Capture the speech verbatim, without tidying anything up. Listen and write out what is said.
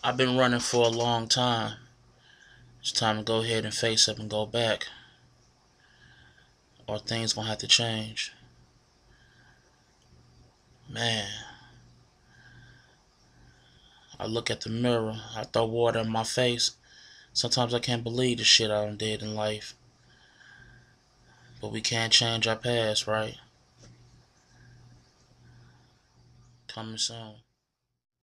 I've been running for a long time. It's time to go ahead and face up and go back, or things gonna have to change. Man, I look at the mirror, I throw water in my face. Sometimes I can't believe the shit I done did in life. But we can't change our past, right? Coming soon.